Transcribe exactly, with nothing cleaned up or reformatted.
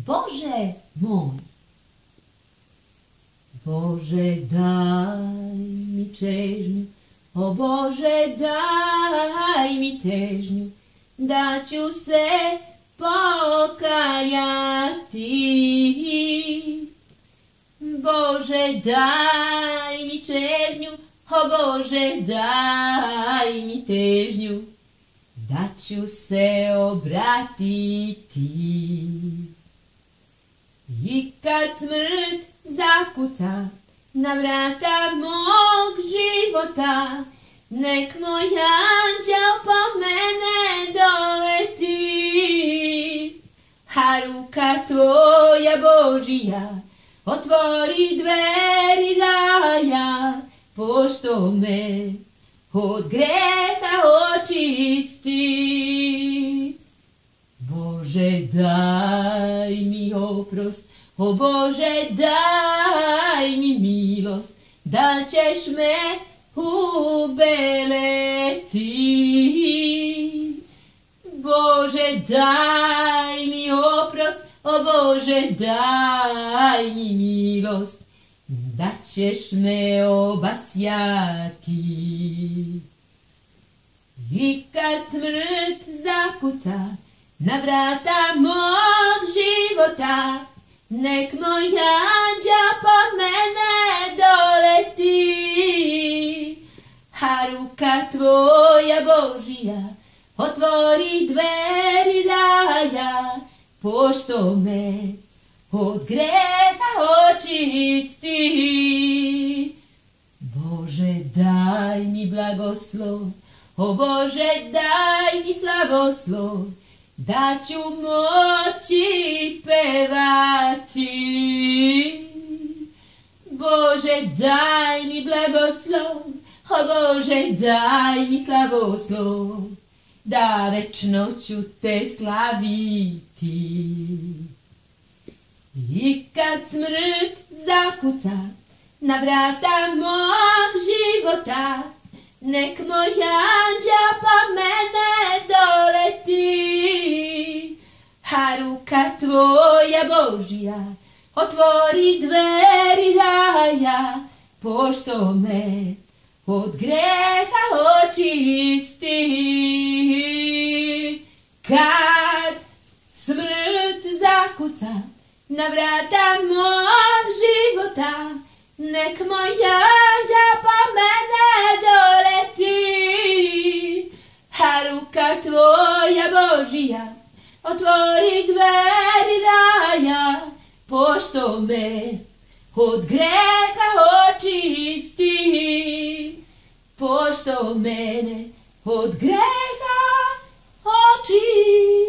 Bože moj. Bože, daj mi čežnju, o Bože, daj mi težnju, da ću se pokajati. Bože, daj mi čežnju, o Bože, daj mi težnju, da ću se obratiti. I kad smrt zakuca na vrata mog života, nek moj anđel po mene doleti, a ruka tvoja Božija otvori dveri raja, pošto me od greha očisti. Bože, daj mi oprost, o Bože, daj mi milost, da ćeš me ubeleti. Bože, daj mi oprost, o Bože, daj mi milost, da ćeš me obasjati. I kad smrt zakuca na vrata mog života, nek moj anđel po mene doleti, a ruka tvoja Božija otvori dveri raja, pošto me od greha očisti. Bože, daj mi blagoslov, o Bože, daj mi slavoslov, da ću moći pevati. Bože, daj mi blagoslov, o Bože, daj mi slavoslov, da večno ću te slaviti. I kad smrt zakuca na vrata mog života, nek moj anđel po mene doleti, a ruka tvoja Božija otvori dveri raja, pošto me od greha očisti. Kad smrt zakuca na vrata mog života, nek moj anđel po mene doleti, a ruka tvoja Božija otvori dveri raja, pošto me od greha očisti, pošto mene od greha očisti.